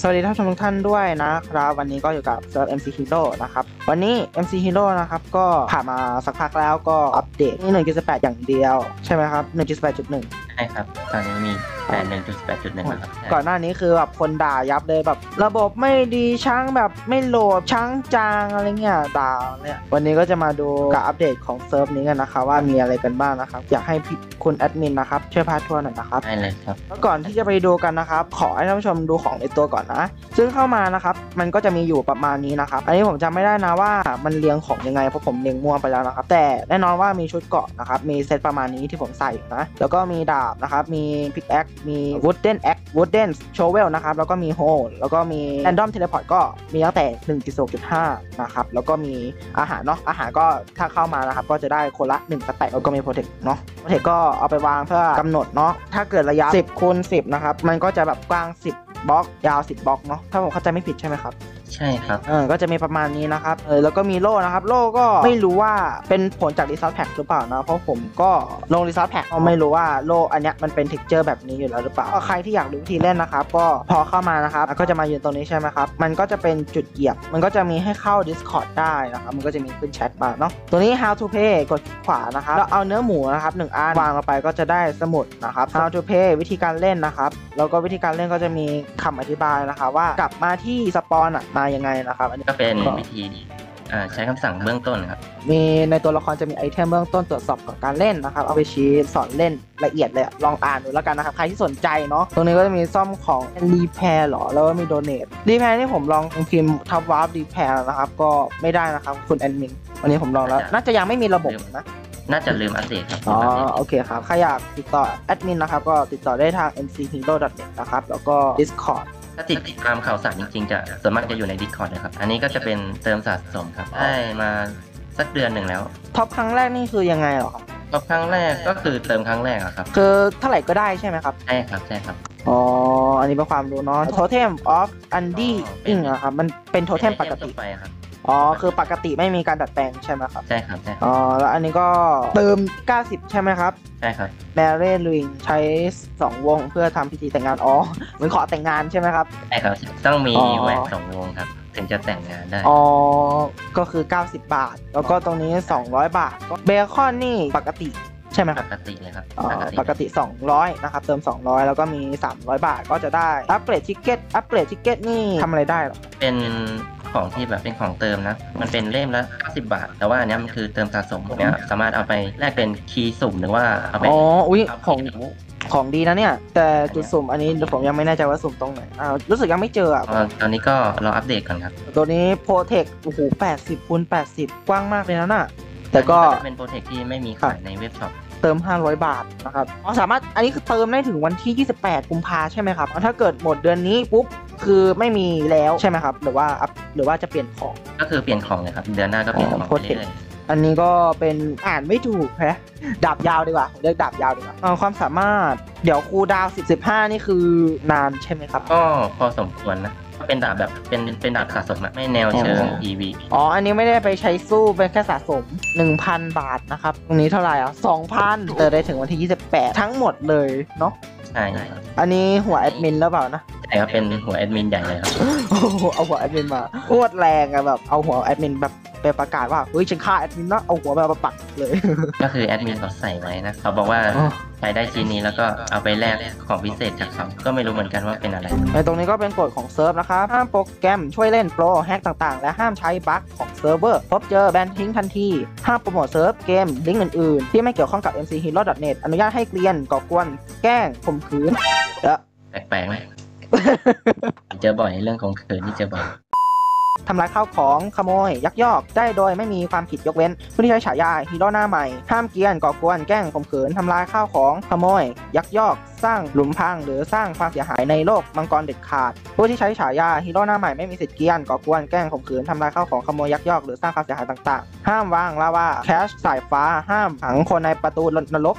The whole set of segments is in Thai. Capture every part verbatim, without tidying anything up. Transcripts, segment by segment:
สวัสดีท่านผู้ชมทุกท่านด้วยนะครับวันนี้ก็อยู่กับเซิร์ฟ เอ็ม ซี Hero นะครับวันนี้ เอ็ม ซี Hero นะครับก็ผ่านมาสักพักแล้วก็อัปเดตที่ หนึ่งจุดสิบแปด อย่างเดียวใช่ไหมครับ หนึ่งจุดสิบแปดจุดหนึ่งใช่ครับตอนนี้มีแปด หนึ่งจุดสิบแปดจุดหนึ่งนะครับก่อนหน้านี้คือแบบคนด่ายับเลยแบบระบบไม่ดีช้างแบบไม่โหลดช้างจางอะไรเงี้ยด่าเนี่ยวันนี้ก็จะมาดูการอัปเดตของเซิร์ฟนี้กันนะคะว่ามีอะไรกันบ้างนะครับอยากให้พี่คุณแอดมินนะครับช่วยพาทัวร์หน่อยนะครับได้เลยครับแล้วก่อนที่จะไปดูกันนะครับขอให้ท่านผู้ชมดูของในตัวก่อนนะซึ่งเข้ามานะครับมันก็จะมีอยู่ประมาณนี้นะครับอันนี้ผมจำไม่ได้นะว่ามันเรียงของยังไงเพราะผมเรียงมั่วไปแล้วนะครับแต่แน่นอนว่ามีชุดเกราะนะครับมีเซตประมาณนี้ที่ผมใส่นะแล้วก็มีดาบนะครับมีพิกแอคมีวูดเดนแอควูดเดนโชเวลนะครับแล้วก็มีโฮแล้วก็มีแรนดอมเทเลพอร์ตก็มีตั้งแต่ หนึ่งจุดศูนย์จุดห้า นะครับแล้วก็มีอาหารเนาะอาหารก็ถ้าเข้ามานะครับก็จะได้คนละหนึ่งสแต็กแล้วก็มีโปรเทคเนาะโปรเทคก็เอาไปวางเพื่อกำหนดเนาะถ้าเกิดระยะสิบคูณสิบนะครับมันก็จะแบบกว้างสิบบล็อกยาวสิบบล็อกเนาะถ้าผมเข้าใจไม่ผิดใช่ไหมครับใช่ครับเออก็จะมีประมาณนี้นะครับเออแล้วก็มีโล่นะครับโล่ก็ไม่รู้ว่าเป็นผลจากรีซอสแพ็คหรือเปล่านะเพราะผมก็ลงรีซอสแพ็คก็ไม่รู้ว่าโล่อันเนี้ยมันเป็นเท็กเจอร์แบบนี้อยู่แล้วหรือเปล่าใครที่อยากรู้วิธีเล่นนะครับก็พอเข้ามานะครับก็จะมายืนตรงนี้ใช่ไหมครับมันก็จะเป็นจุดเหยียบมันก็จะมีให้เข้า Discord ได้นะครับมันก็จะมีขึ้นแชทมาเนาะตัวนี้ how to pay กดขวานะครับแล้วเอาเนื้อหมูนะครับหนึ่งอันวางลงไปก็จะได้สมุดนะครับ how to pay วิธีการเล่นนะครับแล้วก็วิธีการเล่นก็จะมีคำอธิบายนะครับว่ากลับมาที่สปอนอะมายังไงนะครับอันนี้ก็เป็นวิธีใช้คำสั่งเบื้องต้นครับมีในตัวละครจะมีไอเทมเบื้องต้นตรวจสอบก่อนการเล่นนะครับเอาไปชี้สอนเล่นละเอียดเลยลองอ่านดูแล้วกันนะครับใครที่สนใจเนาะตรงนี้ก็จะมีซ่อมของรีแพร์หรอแล้วก็มีโดเนทรีแพร์นี่ผมลองพิมพ์ทับวาร์ปรีแพร์นะครับก็ไม่ได้นะครับคุณแอดมินวันนี้ผมลองแล้วน่าจะยังไม่มีระบบนะน่าจะลืมอัปเดตครับอ๋อโอเคครับใครอยากติดต่อแอดมินนะครับก็ติดต่อได้ทาง เอ็ม ซี Hero ดอท เน็ต นะครับแล้วก็ Discord ถ้าติดตามข่าวสารจริงๆจะส่วนมากจะอยู่ใน Discord นะครับอันนี้ก็จะเป็นเติมสะสมครับได้มาสักเดือนหนึ่งแล้วท็อปครั้งแรกนี่คือยังไงหรอครับท็อปครั้งแรกก็คือเติมครั้งแรกครับคือเท่าไหร่ก็ได้ใช่ไหมครับใช่ครับใช่ครับอ๋ออันนี้เป็นความรู้เนาะ Totem of Undying อะครับมันเป็นโทเทมปกติอ๋อคือปกติไม่มีการดัดแปลงใช่ไหมครับใช่ครับใช่อ๋อแล้วอันนี้ก็เติมเก้าสิบใช่ไหมครับใช่ครับแมเร่ลุยใช้สองวงเพื่อทำพิธีแต่งงานอ๋อเหมือนขอแต่งงานใช่ไหมครับใช่ครับต้องมีแหวนสองวงครับถึงจะแต่งงานได้อ๋อก็คือเก้าสิบบาทแล้วก็ตรงนี้สองร้อยบาทเบคอนนี่ปกติใช่ไหมครับปกติเลยครับปกติสองร้อยนะครับเติมสองร้อยแล้วก็มีสามร้อยบาทก็จะได้อัปเกรดทิเก็ตอัปเกรดทิเก็ตนี่ทำอะไรได้หรอเป็นของที่แบบเป็นของเติมนะมันเป็นเล่มละเก้าสิบบาทแต่ว่าอันนี้มันคือเติมสะสมเนี่ยสามารถเอาไปแลกเป็นคีย์สุ่มหรือว่าเอาไปอ๋ออุ้ยของของดีนะเนี่ยแต่จุดสุ่มอันนี้ผมยังไม่แน่ใจว่าสุ่มตรงไหนอ่ารู้สึกยังไม่เจออ่ะตอนนี้ก็รออัปเดตก่อนครับตัวนี้โปรเทคโอ้โหแปดสิบคูณแปดสิบกว้างมากเลยนะน่ะแต่ก็เป็นโปรเทคที่ไม่มีขายในเว็บช็อปเติมห้าร้อยบาทนะครับอ๋อสามารถอันนี้คือเติมได้ถึงวันที่ยี่สิบแปดกุมภาใช่ไหมครับถ้าเกิดหมดเดือนนี้ปุ๊บคือไม่มีแล้วใช่ไหมครับหรือว่าหรือว่าจะเปลี่ยนของก็คือเปลี่ยนของเลยครับเดือนหน้าก็เปลี่ยนของไปเลยอันนี้ก็เป็นอ่านไม่ถูกแฮะดาบยาวดีกว่าเรียกดาบยาวดีกว่าความสามารถเดี๋ยวคูลดาวน์สิบ สิบห้านี่คือนานใช่ไหมครับก็พอสมควรนะเป็นดาบแบบเป็นเป็นดาบสะสมอะไม่แนวเชิง อี วีอ๋ออันนี้ไม่ได้ไปใช้สู้เป็นแค่สะสม หนึ่งพัน บาทนะครับตรงนี้เท่าไหร่อ่ะ สองพัน เติมได้ถึงวันที่ยี่สิบแปดทั้งหมดเลยเนาะใช่อันนี้หัวแอดมินแล้วเปล่านะใช่ครับเป็นหัวแอดมินใหญ่เลยครับโอ้เอาหัวแอดมินมาโคตรแรงอะแบบเอาหัวแอดมินแบบไปประกาศว่าเฮ้ยฉันฆ่าแอดมินนะเอาหัวแบบมาปักเลยก็คือแอดมินเขาใส่ไว้นะเขาบอกว่าใช้ได้ชิ้นนี้แล้วก็เอาไปแลกของพิเศษจากเขาก็ไม่รู้เหมือนกันว่าเป็นอะไรในตรงนี้ก็เป็นกฎของเซิร์ฟนะครับห้ามโปรแกรมช่วยเล่นโปรแฮกต่างๆและห้ามใช้บั๊กของเซิร์ฟเวอร์พบเจอแบนทิ้งทันทีห้ามโปรโมทเซิร์ฟเกมลิงก์อื่นๆที่ไม่เกี่ยวข้องกับ เอ็ม ซี Hero ดอท เน็ต อนุญาตให้เกลียนก่อกวนแกล้งข่มขืนเออแปลกๆไหมเจอบ่อยเรื่องของขืนที่เจอบ่อยทำลายข้าวของขโมยยักยอกได้โดยไม่มีความผิดยกเว้นผู้ที่ใช้ฉายาฮีโร่หน้าใหม่ห้ามเกียนก่อกวนแกล้งข่มขืนทำลายข้าวของขโมยยักยอกสร้างหลุมพรางหรือสร้างความเสียหายในโลกมังกรเด็ดขาดผู้ที่ใช้ฉายาฮีโร่หน้าใหม่ไม่มีสิทธิ์เกียนก่อกวนแกล้งข่มขืนทำลายข้าวของขโมยยักยอกหรือสร้างความเสียหายต่างๆห้ามวางลาวาแคชสายฟ้าห้ามขังคนในประตูนรกห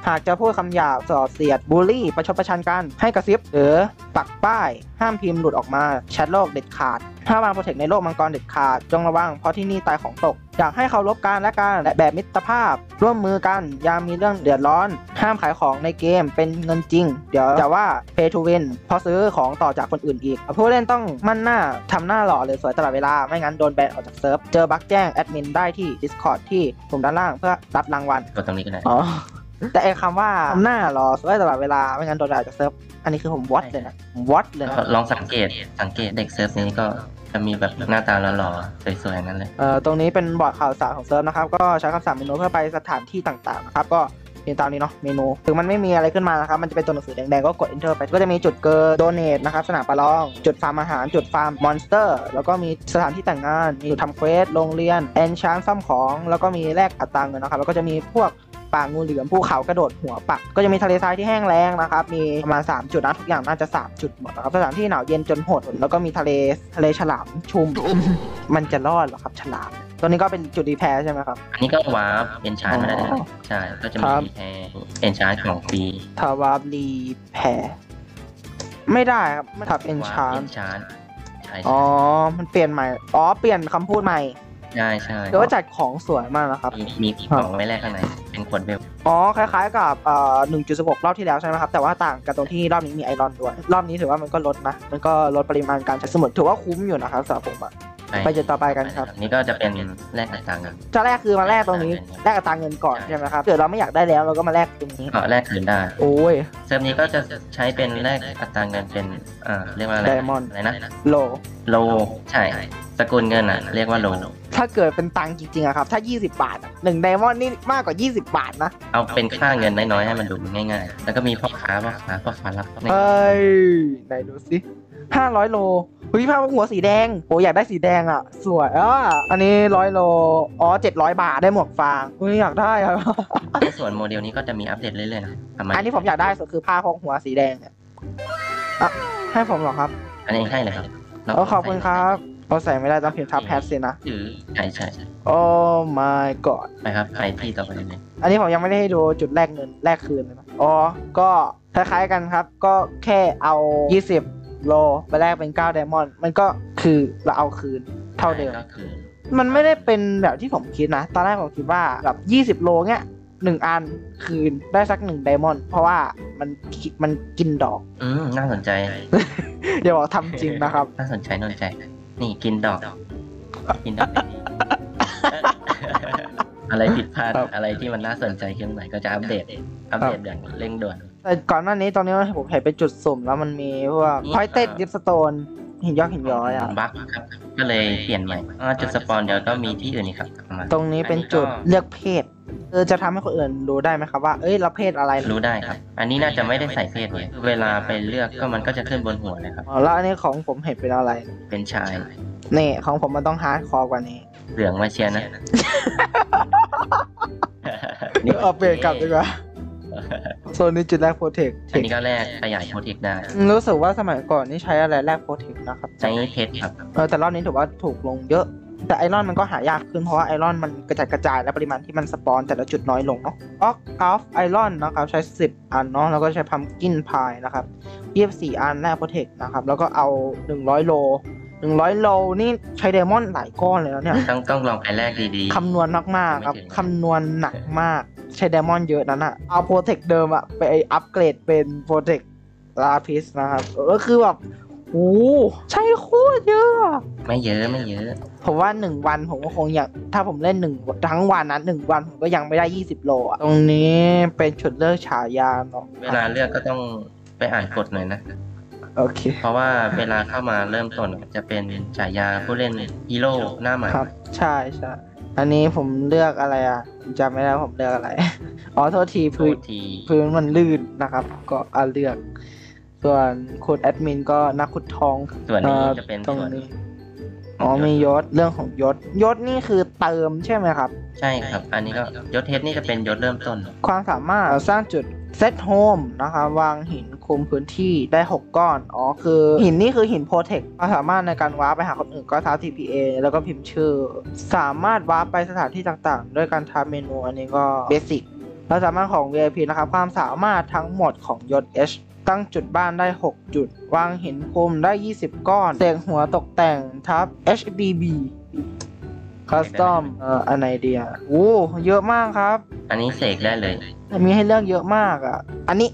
หากจะพูดคำหยาบส่อเสียดบูลลี่ประชดประชันกันให้กระซิบหรือปักป้ายห้ามพิมพ์หลุดออกมาแชทโลกเด็ดขาดถ้าวางโปรเทคในโลกมังกรเด็ดขาดจงระวังเพราะที่นี่ตายของตกอยากให้เคารพกันและกันและแบบมิตรภาพร่วมมือกันยามมีเรื่องเดือดร้อนห้ามขายของในเกมเป็นเงินจริงเดี๋ยวจะว่า pay to win เพราะซื้อของต่อจากคนอื่นอีกผู้เล่นต้องมั่นหน้าทำหน้าหล่อหรือสวยตลอดเวลาไม่งั้นโดนแบนออกจากเซิร์ฟเจอบั๊กแจ้งแอดมินได้ที่ Discord ที่ปุ่มด้านล่างเพื่อรับรางวัลกดตรงนี้ก็ได้อ๋อแต่ไอ้คำว่าทำหน้าหล่อสวยตลอดเวลาไม่งั้นโดนแบนออกจากเซิร์ฟอันนี้คือผมวัดเลยนะวัดเลยนะลองสังเกตสังเกตเด็กเซิร์ฟนี้ก็จะมีแบบหน้าตาหล่อๆสวยๆนั่นเลยเอ่อตรงนี้เป็นบอร์ดข่าวสารของเซิร์ฟนะครับก็ใช้คำสั่งเมนูเพื่อไปสถานที่ต่างๆนะครับก็เป็นตามนี้เนาะเมนูถึงมันไม่มีอะไรขึ้นมานะครับมันจะเป็นตัวหนังสือแดงๆก็กด enter ไปก็จะมีจุดเกอร์โดเนทนะครับสนามประลองจุดฟาร์มอาหารจุดฟาร์มมอนสเตอร์แล้วก็มีสถานที่แต่งงานมีจุดทำเควสโรงเรียนแอนชานซ่อมของแล้วก็มีแลกอัตราเงินนะครับแล้วก็จะมีพวกป่างูเหลือมภูเขากระโดดหัวปักก็จะมีทะเลทรายที่แห้งแล้งนะครับมีประมาณสามจุดนะทุกอย่างน่าจะสามจุดหมดนะครับสถานที่หนาวเย็นจนโหดแล้วก็มีทะเลทะเลฉลามชุม มันจะรอดเหรอครับฉลามตัวนี้ก็เป็นจุดดีแพร์ใช่ไหมครับอันนี้ก็วาร์ปเอนชานมาได้เลยใช่ก็จะมีแพร์เอนชานของฟรีทาวาบรีแพร์ไม่ได้ครับไม่ทับเอนชานเอนชานใช่อ๋อมันเปลี่ยนใหม่อ๋อเปลี่ยนคำพูดใหม่ใช่ใช่หรือว่าจัดของสวยมากนะครับมีมีของไว้แรกข้างในเป็นขวดเบลอ๋อคล้ายๆกับเอ่อหนึ่งจุดสิบหกรอบที่แล้วใช่ไหมครับแต่ว่าต่างกันตรงที่รอบนี้มีไอรอนด้วยรอบนี้ถือว่ามันก็ลดนะมันก็ลดปริมาณการใช้สมุดถือว่าคุ้มอยู่นะครับสำหรับผมอะไปจุดต่อไปกันครับนี่ก็จะเป็นแลกอัตราเงินจะแรกคือมาแลกตรงนี้แลกอัตราเงินก่อนใช่ไหมครับเกิดเราไม่อยากได้แล้วเราก็มาแลกตรงนี้ก็แลกคืนได้โอ้ยเซิร์ฟนี้ก็จะใช้เป็นแลกอัตราเงินเป็นอ่าเรียกว่าอะไร Diamond อะไรนะโลโลใช่สกุลเงินอ่ะเรียกว่าโลถ้าเกิดเป็นตังค์จริงๆอะครับถ้ายี่สิบบาทอะหนึ่งไดมอนด์นี่มากกว่ายี่สิบบาทนะเอาเป็นค่าเงินน้อยๆให้มันดูง่ายๆแล้วก็มีพ่อค้าพ่อค้าพ่อค้ารับเฮ้ยไหนดูสิห้าร้อยโลเฮ้ยผ้าหัวสีแดงโอ้อยากได้สีแดงอะสวยอ่ะอันนี้ร้อยโลอ๋อเจ็ดร้อยบาทได้หมวกฟางเฮ้ยอยากได้ครับในส่วนโมเดลนี้ก็จะมีอัปเดตเรื่อยๆนะประมาณอันนี้ผมอยากได้สุดคือผ้าพกหัวสีแดงเนี่ยอ่ะให้ผมเหรอครับอันนี้ให้เลยครับโอ้ขอบคุณครับเราใส่ไม่ได้ต้องพิมพ์ทับแพทสินะถือใช่ใช่โอ้ my god ไปครับไปที่ต่อไปเลยอันนี้ผมยังไม่ได้ให้ดูจุดแรกเงินแรกคืนเลยนะอ๋อ ก็คล้ายๆกันครับ ก็แค่เอายี่สิบโลไปแลกเป็นเก้าไดมอนด์มันก็คือเราเอาคืนเท่าเดิมก็คือมันไม่ได้เป็นแบบที่ผมคิดนะ ตอนแรกผมคิดว่าแบบยี่สิบโลเนี้ยหนึ่งอันคืนได้สักหนึ่งไดมอนด์เพราะว่ามันมันกินดอกอืมน่าสนใจเดี๋ยวบอกทำจริงนะครับน่าสนใจน่าสนใจ นี่กินดอก กินดอกดีๆอะไรผิดพลาดครับอะไรที่มันน่าสนใจขึ้นใหม่ก็จะอัปเดต อัปเดตอย่างเร่งด่วนแต่ก่อนหน้านี้ตอนนี้ผมเห็นเป็นจุดสุ่มแล้วมันมีพวกนี่พอยเต็ดดิฟสโตนหินยอกหินย้อยอ่ะบั๊กครับ ก็เลยเปลี่ยนใหม่อ่าจุดสปอนเดี๋ยวก็มีที่อื่นอีกครับประมาณตรงนี้เป็นจุดเลือกเพศเออจะทำให้คนอื่นรู้ได้ไหมครับว่าเอ้ยเราเพศอะไรรู้ได้ครับ อันนี้น่าจะไม่ได้ใส่เพศเลยเวลาไปเลือกก็มันก็จะขึ้นบนหัวเลยครับอ๋อแล้วอันนี้ของผมเห็นเป็นอะไรเป็นชายนี่ของผมมันต้องฮาร์ดคอร์กว่านี้เหลืองมาเชียร์นะเอาเปลี่ยนกลับดีกว่าโซนนี้จุดแรกโปรเทคอันนี้ก็แลกขยายโปรเทคได้รู้สึกว่าสมัยก่อนนี่ใช้อะไรแรกโปรเทคนะครับใช้เพชรครับเออแต่รอบนี้ถือว่าถูกลงเยอะ แต่ไอรอนมันก็หายากขึ้นเพราะว่าไอรอนมันกระจายกระจายและปริมาณที่มันสปอนแต่ละจุดน้อยลงเนาะออกออฟไอรอนนะครับใช้สิบอันเนาะแล้วก็ใช้พัมกินพายนะครับยี่สิบสี่อันแรกโปรเทคนะครับแล้วก็เอาหนึ่งร้อยโลหนึ่งร้อยโลนี่ใช้ไดมอนด์หลายก้อนเลยแล้วเนี่ยต้องต้องลองไปแลกดีๆคำนวณมากๆครับไม่ถึงคำนวณหนักมากใช้ไดมอนด์เยอะนั้นอะเอาโปรเทคเดิมอะไปอัปเกรดเป็นโปรเทคลาพิสนะครับก็คือแบบโอ้ใช้โคตรเยอะอะไม่เยอะไม่เยอะผมว่าหนึ่งวันผมก็คงอยากถ้าผมเล่นหนึ่งทั้งวันนั้นหนึ่งวันผมก็ยังไม่ได้ยี่สิบโลอะตรงนี้เป็นจุดเลือกฉายาเนาะเวลาเลือกก็ต้องไปอ่านกฎหน่อยนะโอเคเพราะว่าเวลาเข้ามาเริ่มต้นจะเป็นฉายาผู้เล่นฮีโร่หน้าใหม่ครับใช่ใช่อันนี้ผมเลือกอะไรอ่ะผมจำไม่ได้ว่าผมเลือกอะไร อ๋อโทษทีโทพื้นษทีพื้นมันลื่นนะครับ ก็อ่าเลือก ส่วนคุณแอดมินก็นักขุดทองส่วนนี้อ่อจะเป็นตรงส่วนนี้อ๋อมียศเรื่องของยศยศนี่คือเติมใช่ไหมครับใช่ครับ อันนี้ก็ยศเทสนี่จะเป็นยศเริ่มต้นความสามารถสร้างจุดเซตโฮมนะครับวางหินคุมพื้นที่ได้หกก้อน อ๋อคือหินนี่คือหินโปรเทคความสามารถในการวาร์ปไปหาคนอื่นก็ท้า ที พี เอ แล้วก็พิมพ์ชื่อ สามารถวาร์ปไปสถานที่ต่างๆ ด้วยการทำเมนูอันนี้ก็เบสิกความสามารถของ วี ไอ พี นะครับความสามารถทั้งหมดของยศ H ตั้งจุดบ้านได้หกจุดวางหินคุมได้ยี่สิบก้อนเสกหัวตกแต่งทับ เอช บี บี คัสตอมเอ่ออันไหนดีอ่ะโอ้เยอะมากครับอันนี้เสกได้เลยมีให้เลือกเยอะมากอ่ะอันนี้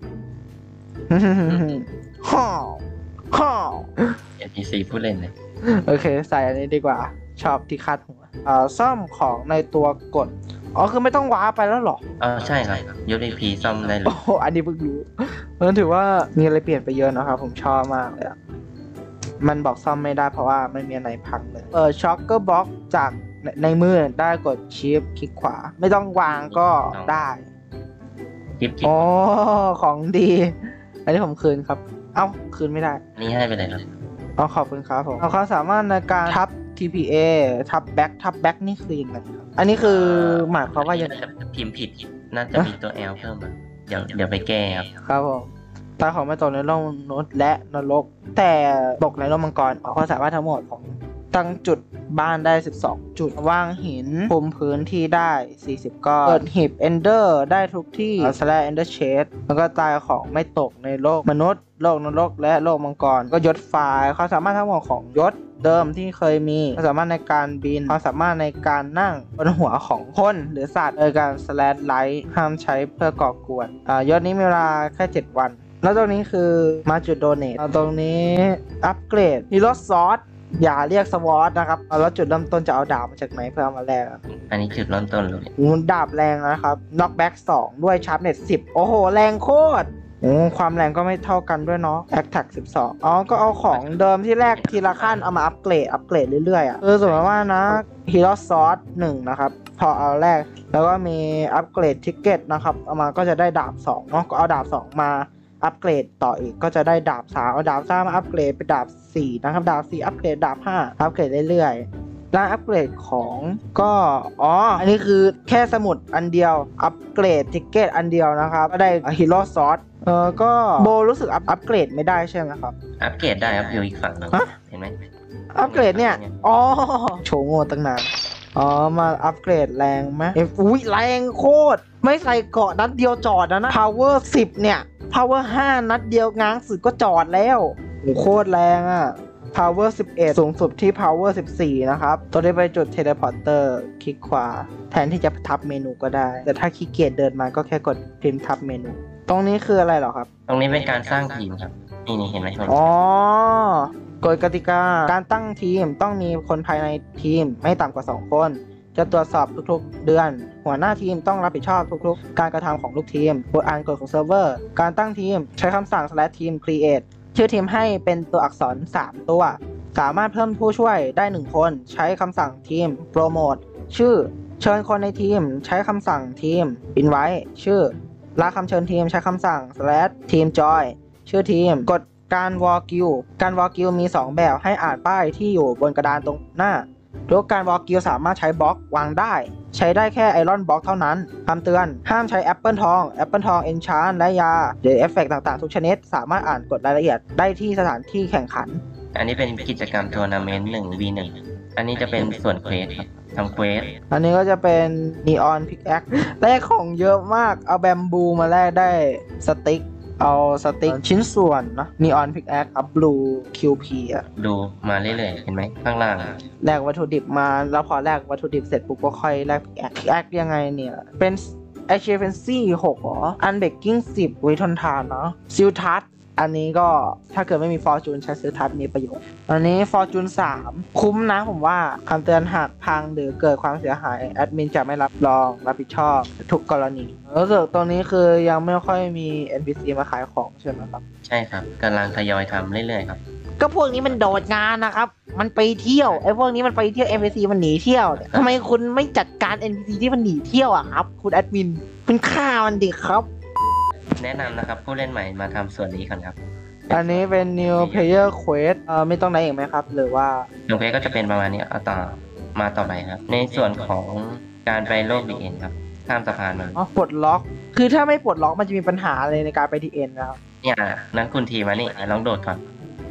ฮ่อฮ่อเอ็น พี ซี ผู้เล่นเลยโอเคใส่อันนี้ดีกว่าชอบที่คาดหัวอ่าซ่อมของในตัวกดอ๋อคือไม่ต้องว้าไปแล้วหรออ๋อใช่ครับยศ วี ไอ พี ซ่อมได้เลโอ้ยโหอันนี้เพิ่งรู้เพราะฉะนั้นถือว่ามีอะไรเปลี่ยนไปเยอะนะครับผมชอบมากเลยอะมันบอกซ่อมไม่ได้เพราะว่าไม่มีอะไรพังเลยเออช็อคเกอร์บ็อกจากในในมือได้กดชิปคลิกขวาไม่ต้องวางก็ได้คลิปคลิปโอ้ของดี อันนี้ผมคืนครับเอ้าคืนไม่ได้นี่ให้ไปเลยครับอ๋อขอบคุณครับผมเอาความสามารถในการทับ ที พี เอ ทับแบ็กทับแบ็กนี่คือยังไงครับอันนี้คือหมายความว่ายังไงพิมพ์ผิดน่าจะมีตัว L เพิ่มมาเดี๋ยวเดี๋ยวไปแก้ครับครับผมตาของไม่ตกในโลกมนุษย์และนรก แต่ตกในโลกมังกรออกความสามารถทั้งหมดของตั้งจุดบ้านได้สิบสองจุดวางหินคุมพื้นที่ได้สี่สิบก้อนเปิดหีบเอนเดอร์ได้ทุกที่สแลเอนเดอร์เชดแล้วก็ตายของไม่ตกในโลกมนุษย์โลกนรกและโลกมังกรก็ยศไฟล์ความสามารถทั้งหมดของยศเดิมที่เคยมีความสามารถในการบินความสามารถในการนั่งบนหัวของคนหรือสัตว์โดยการสแลดไลท์ห้ามใช้เพื่อก่อกวนอ่ายศนี้มีเวลาแค่เจ็ดวันแล้วตรงนี้คือมาจุดโดเนทตรงนี้อัปเกรดฮีโร่ซอสอย่าเรียกสวอตนะครับแล้วจุดเริ่มต้นจะเอาดาบมาจากไหนเพื่อเอามาแลกอันนี้จุดเริ่มต้นเลยมูลดาบแรงนะครับน็อกแบ็กสองด้วยชาร์ปเน็ตสิบโอ้โหแรงโคตรโอ้ความแรงก็ไม่เท่ากันด้วยเนาะแอคแท็กสิบสองอ๋อก็เอาของเดิมที่แรกทีละขั้นเอามาอัปเกรดอัปเกรดเรื่อยๆอ่ะคือสมมติว่านะฮีโร่ซอสหนึ่งนะครับพอเอาแรกแล้วก็มีอัปเกรดทิกเก็ตนะครับเอามาก็จะได้ดาบสองเนาะก็เอาดาบสองมาอัปเกรดต่ออีกก็จะได้ดาบสามเอาดาบสามมาอัปเกรดเป็นดาบสี่นะครับดาบสี่อัปเกรดดาบห้าอัปเกรดเรื่อยๆการอัปเกรดของก็อ๋ออันนี้คือแค่สมุดอันเดียวอัปเกรดทิกเก็ตอันเดียวนะครับก็ได้ฮีโร่ซอสเออก็โบรู้สึกอัปอัปเกรดไม่ได้ใช่ไหมครับอัปเกรดได้ครับอยู่อีกฝั่งหนึงเห็นไหมอัปเกรดเนี่ยอ๋อโชว์โง่ตั้งนานอ๋อมาอัปเกรดแรงไหมเอ้ยอุ้ยแรงโคตรไม่ใส่เกาะนัดเดียวจอดนะนะ power สิบเนี่ย power ห้านัดเดียวง้างสุดก็จอดแล้วโอ้โคตรแรงอ่ะ power สิบเอ็ดสูงสุดที่ power สิบสี่นะครับตัวนี้ไปจุด teleporter คลิกขวาแทนที่จะทับเมนูก็ได้ แต่ถ้าขี้เกียจเดินมาก็แค่กดพิมพ์ทับเมนู ตรงนี้คืออะไรเหรอครับตรงนี้เป็นการสร้างทีมครับ นี่นี่เห็นไหมอ๋อกฎกติกาการตั้งทีมต้องมีคนภายในทีมไม่ต่ำกว่าสองคนจะตรวจสอบทุกๆเดือนหัวหน้าทีมต้องรับผิดชอบทุกๆการกระทำของลูกทีมบทอ่านกฎของเซิร์ฟเวอร์การตั้งทีมใช้คำสั่ง slash team create ชื่อทีมให้เป็นตัวอักษรสามตัวสามารถเพิ่มผู้ช่วยได้หนึ่งคนใช้คำสั่งทีมโปรโมทชื่อเชิญคนในทีมใช้คำสั่งทีม invite ชื่อลาคำเชิญทีมใช้คำสั่ง slash team join ชื่อทีมกดการวอลกิวการวอลกิวมีสองแบบให้อ่านป้ายที่อยู่บนกระดานตรงหน้าทุกการวอลกิวสามารถใช้บล็อกวางได้ใช้ได้แค่ไอรอนบล็อกเท่านั้นคำเตือนห้ามใช้แอปเปิลทองแอปเปิลทองเอนชานและยาหรือเอฟเฟกต์ต่างๆทุกชนิดสามารถอ่านกฎรายละเอียดได้ที่สถานที่แข่งขันอันนี้เป็นกิจกรรมทัวร์นาเมนต์หนึ่ง วี หนึ่ง อันนี้จะเป็นส่วนเควสครับทำเควสอันนี้ก็จะเป็นนีออนพิกแอคแลกของเยอะมากเอาแบมบูมาแลกได้สติ๊กเอาสติ๊กชิ้นส่วนนะนีออนพิกแอคอัพบลูคิวพีอะดูมาเรื่อยๆ เห็นไหมข้างล่างแลกวัตถุดิบมาแล้วพอแลกวัตถุดิบเสร็จปุ๊บก็ค่อยแลกพิกแอคพิกแอคยังไงเนี่ยเป็น Efficiency หกเหรอ Unbreaking สิบวิทนทานเนาะซิลทัสอันนี้ก็ถ้าเกิดไม่มีฟอร์จูนใช้ซิลทัสมีประโยชน์อันนี้ฟอร์จูนสามคุ้มนะผมว่าคำเตือนหากพังหรือเกิดความเสียหายแอดมินจะไม่รับรองรับผิดชอบทุกกรณีรู้สึกตรงนี้คือยังไม่ค่อยมี เอ็น พี ซี มาขายของใช่ไหมครับใช่ครับกำลังทยอยทำเรื่อยๆครับก็พวกนี้มันโดดงานนะครับ มันไปเที่ยวไอ้พวกนี้มันไปเที่ยว เอ็น พี ซี มันหนีเที่ยวเนี่ยทำไมคุณไม่จัดการ เอ็น พี ซี ที่มันหนีเที่ยวอะครับคุณแอดมินคุณฆ่ามันดิครับแนะนำนะครับผู้เล่นใหม่มาทำส่วนนี้ก่อนครับอันนี้เป็น new player quest เอ่อไม่ต้องไหนอีกไหมครับหรือว่าส่วนเควสก็จะเป็นประมาณนี้เอาต่อมาต่อไปครับ ในส่วนของการไปโลกดีเอ็นครับข้ามสะพานมันอ๋อปลดล็อก คือถ้าไม่ปลดล็อกมันจะมีปัญหาอะไรในการไปทีเอ็นนะครับเนี่ยนั้นคุณทีมานี่ลองโดดก่อน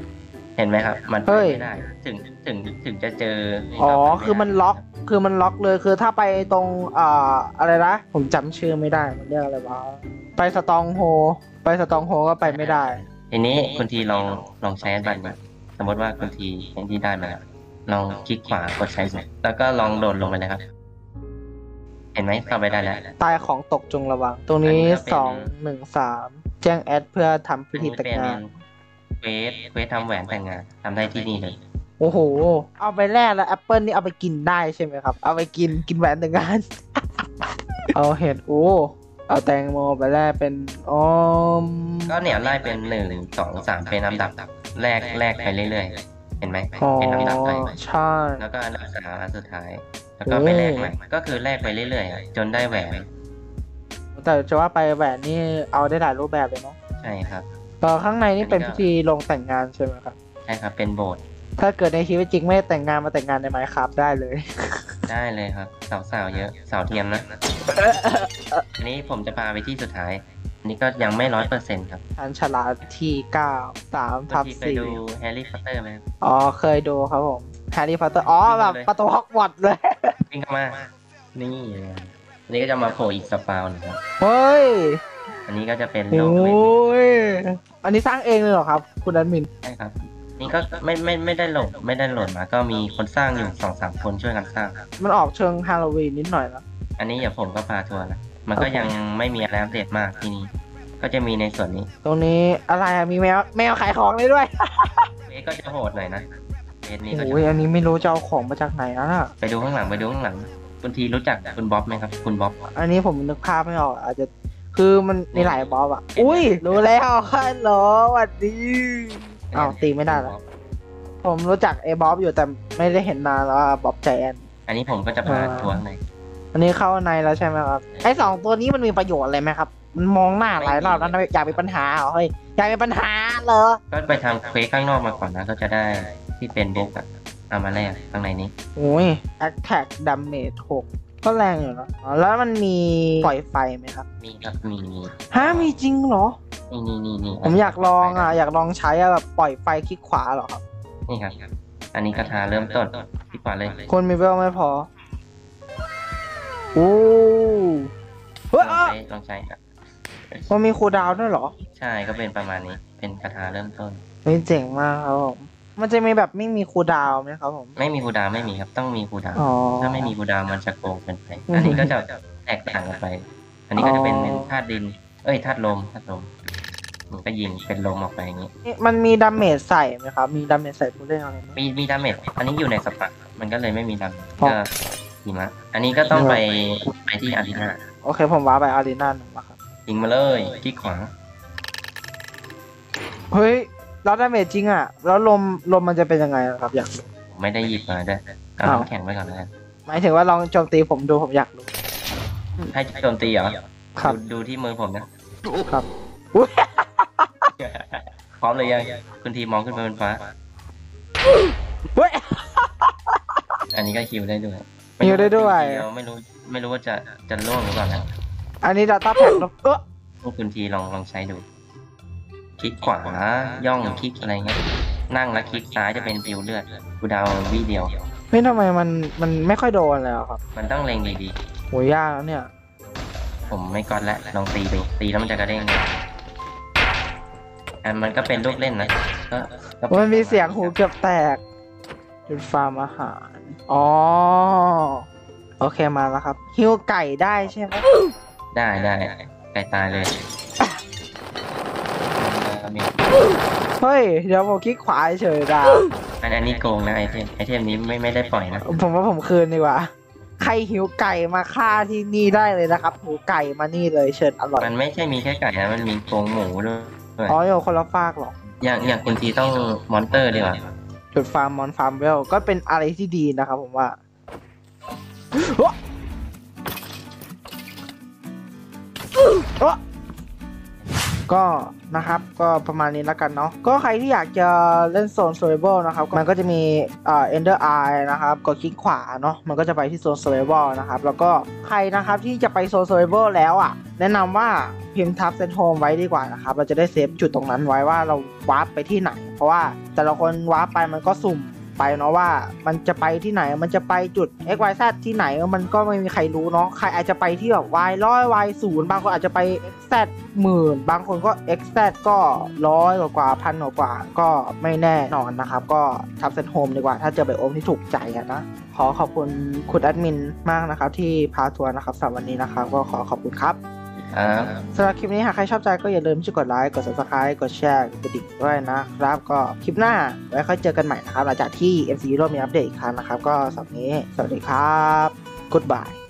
เห็นไหมครับ มันไปเฮ้ยไม่ได้ถึงถึงถึงจะเจออ๋อเราไปไได้คือมันล็อก คือมันล็อกเลย คือถ้าไปตรงเอ่ออะไรนะ ผมจำชื่อไม่ได้ มันเรียกอะไรวะ ไปสตองโฮ ไปสตองโฮก็ไปไม่ได้ทีนี้คุณทีลองลองใช้อันบันนี้สมมติว่าคุณทีเห็นที่ได้มาแล้วลองคลิกขวากดใช้ใหม่แล้วก็ลองโดดลงไปเลยครับ เห็นไหมเข้าไปได้แล้วตายของตกจงระวัง ตรงนี้อันนี้ก็เป็นสองหนึ่งสามแจ้งแอดเพื่อทำพิธีแต่งงานเควสเควสทำแหวนแต่งงานทำได้ที่นี่เลยโอ้โห เอาไปแลกแล้วแอปเปิลนี่เอาไปกินได้ใช่ไหมครับ เอาไปกินกินแหวนแต่งงาน เอาเห็ดโอ้เอาแตงโมไปแลกเป็นอมก็เนี่ยไล่เป็นหนึ่งสองสามเป็นลำดับแรกแรกไปเรื่อยๆ เห็นไหมอ๋อเป็นลำดับไปใช่แล้วก็อันดับสามอันสุดท้าย แล้วก็ไปแลกใหม่ก็คือแลกไปเรื่อยๆอะจนได้แหวนแต่จะว่าไปแหวนนี่เอาได้หลายรูปแบบเลยเนาะใช่ครับตอนข้างในนี่เป็นพิธีลงแต่งงานใช่ไหมครับใช่ครับเป็นโบสถ์ถ้าเกิดในชีวิตจริงไม่แต่งงานมาแต่งงานในไมค์ครับได้เลยได้เลยครับสาวๆเยอะสาวเทียมนะอันนี้ผมจะพาไปที่สุดท้ายอันนี้ก็ยังไม่ร้อยเปอร์เซ็นต์ครับอันฉลาดที่เก้าสามทับที่เคยสี่ดูแฮร์รี่พอตเตอร์ไหมครับอ๋อเคยดูครับผมแฮร์รี่พอตเตอร์อ๋อแบบประตูฮอกวอตส์เลยวิ่งเข้ามานี่เลยอันนี้ก็จะมาโผล่อีกสปาวนะครับเฮ้ยอันนี้ก็จะเป็นโอโลกเวท้ย อันนี้สร้างเองเลยเหรอครับ คุณนันมินใช่ครับ นี่ก็ไม่ไม่ไม่ได้โหลดไม่ได้โหลดมาก็มีคนสร้างอยู่สองสามคนช่วยกันสร้างมันออกเชิงฮาโลวีนนิดหน่อยนะอันนี้เดี๋ยวผมก็พาทัวร์นะมันก็ยังไม่มีอะไรอัปเดตมากที่นี่ก็จะมีในส่วนนี้ตรงนี้อะไรอะมีแมวแมวขายของเลยด้วยเอก็จะโหดหน่อยนะเอนี้ก็จะโอ้ยอันนี้ไม่รู้จะเอาของมาจากไหนแล้วน่ะไปดูข้างหลังไปดูข้างหลังคุณทีรู้จักคุณบ๊อบไหมครับคุณบ๊อบอันนี้ผมนึกภาพไม่ออกอาจจะคือมันมีหลายบอสอะอุ้ยรู้แล้วฮัลโหลสวัสดีอ้าวตีไม่ได้แล้วผมรู้จักไอ้บ๊อบอยู่แต่ไม่ได้เห็นนานแล้วอะบ๊อบใจแอนอันนี้ผมก็จะพาทัวร์ข้างในอันนี้เข้าในแล้วใช่ไหมครับไอ้สองตัวนี้มันมีประโยชน์อะไรไหมครับมันมองหน้าหลายรอบแล้วนะอยากมีปัญหาเหรอเฮ้ยอยากมีปัญหาเหรอก็ไปทำเควสข้างนอกมาก่อนนะก็จะได้ที่เป็นบุ๊กอะเอามาแลกข้างในนี้โอ้ย attack damage หกก็แรงอยู่นะอ๋อแล้วมันมีปล่อยไฟไหมครับมีครับมีมีฮะมีจริงเหรอนี่นี่นี่นี่ผมอยากลองอ่ะอยากลองใช้อะแบบปล่อยไฟคลิกขวาเหรอครับนี่ครับ อันนี้กระทาเริ่มต้นที่ขวาเลยคนมีเวลไม่พอโอ้ลเฮ้ยองอ่ะใช้ลองใช้ครับมันมีคูลดาวน์ด้วยเหรอใช่ก็เป็นประมาณนี้เป็นกระทาเริ่มต้นเฮ้ยเจ๋งมากครับผมมันจะมีแบบไม่มีคูลดาวน์ไหมครับผมไม่มีคูลดาวน์ไม่มีครับต้องมีคูลดาวน์อ๋อถ้าไม่มีคูลดาวน์มันจะโกงเกินไปอืมอันนี้ก็จะแตกต่างกันไป อันนี้ก็จะเป็นอ๋อธาตุดิน เอ้ยธาตุลมธาตุลมมันก็ยิงเป็นลมออกไปอย่างนี้นี่มันมีดาเมจใส่ไหมครับ มีดาเมจใส่ผู้เล่นอะไรไหมมีมีดาเมจอันนี้อยู่ในสปักมันก็เลยไม่มีดาเมจอ๋อก็หิมะอันนี้ก็ต้องไปไปที่อารีนาโอเคผมว้าไปอารีนาหนึ่งมาครับยิงมาเลยคลิกขวาเฮ้ยแล้วดาเมจจริงอ่ะ แล้วลมลมมันจะเป็นยังไงอะครับอยากรู้ผมไม่ได้หยิบมาด้วยเอาอ้าวน้ำแข็งไว้ก่อนแล้วกันหมายถึงว่าลองโจมตีผมดูผมอยากรู้ให้โจมตีเหรอครับดูดูที่มือผมนะครับอุ๊ยพร้อมเลยยังคุณทีมองขึ้นไปบนฟ้าเฮ้ยอันนี้ก็ฮิวได้ด้วยฮิวได้ด้วยไม่รู้ไม่รู้ว่าจะจะล่วงหรือเปล่านะอันนี้ดาต้าแพ็กเนอะเออพวกคุณทีลองลองใช้ดู คลิกขวาย่องคลิกอะไรเงี้ยนั่งแล้วคลิกซ้ายจะเป็นฟิวเลือดกูดาววิเดียวเฮ้ยทำไมมันมันไม่ค่อยโดนเลยอะครับมันต้องเล็งดีโหยากแล้วเนี่ยๆ ผมไม่กอดแล้วลองตีดูตีแล้วมันจะกระเด้งอันมันก็เป็นลูกเล่นนะก็ก็มันมีเสียงหูเกือบแตกจุดฟาร์มอาหาร อ๋อ โอเคมาแล้วครับ ฮิวไก่ได้ใช่ไหมได้ได้ไก่ตายเลยมีเฮ้ย เดี๋ยวผมคลิกขวาเฉยๆดาวอันอันนี้โกงนะไอเทมไอเทมนี้ไม่ไม่ได้ปล่อยนะผมว่าผมคืนดีกว่า ใครหิวไก่มาฆ่าที่นี่ได้เลยนะครับหิวไก่มานี่เลยเชิญอร่อยมันไม่ใช่มีแค่ไก่นะมันมีโกงหมูด้วยอ๋อโยคนละฟากเหรออย่างอย่างคุณทีต้องมอนเตอร์ดีกว่าจุดฟาร์มมอนฟาร์มเวลก็เป็นอะไรที่ดีนะครับผมว่าโอ๊ะโอ๊ะก็นะครับก็ประมาณนี้แล้วกันเนาะก็ใครที่อยากจะเล่นโซน survival นะครับมันก็จะมีเอ่อ ender eye นะครับกดคลิกขวาเนาะมันก็จะไปที่โซน survival นะครับแล้วก็ใครนะครับที่จะไปโซน survival แล้วอ่ะแนะนำว่าพิมพ์ทับ set home ไว้ดีกว่านะครับเราจะได้เซฟจุดตรงนั้นไว้ว่าเราวาร์ปไปที่ไหนเพราะว่าแต่ละคนวาร์ปไปมันก็สุ่มไปเนาะว่ามันจะไปที่ไหนมันจะไปจุด x y z ที่ไหนมันก็ไม่มีใครรู้เนาะใครอาจจะไปที่แบบ y ร้อย y ศูนย์บางคนอาจจะไป x z หมื่นบางคนก็ x z ก็ร้อยกว่าพันกว่าก็ไม่แน่นอนนะครับก็ทับเซตโฮมดีกว่าถ้าเจอไบโอมที่ถูกใจอะนะขอขอบคุณคุณแอดมินมากนะครับที่พาทัวร์นะครับสำหรับวันนี้นะครับก็ขอขอบคุณครับครับสำหรับคลิปนี้หากใครชอบใจก็อย่าลืมช่วยกดไลค์กด subscribe กดแชร์กดกระดิ่งด้วยนะครับก็คลิปหน้าไว้ค่อยเจอกันใหม่นะครับหลังจากที่ เอ็ม ซี Hero มีอัปเดตอีกครั้งนะครับก็สำหรับนี้สวัสดีครับ Goodbye